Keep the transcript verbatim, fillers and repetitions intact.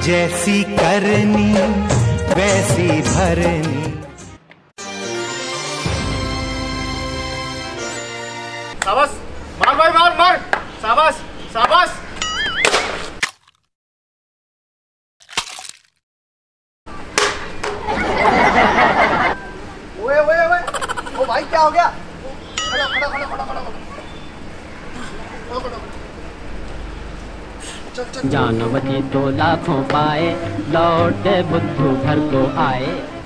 जैसी करनी वैसी भरनी। शाबाश, मार भाई मार मार, शाबाश शाबाश। ओए ओए ओए, ओ भाई क्या हो गया? खड़ा खड़ा खड़ा खड़ा खड़ा जानवती तो लाखों पाए, लौटे बुद्धू घर को आए।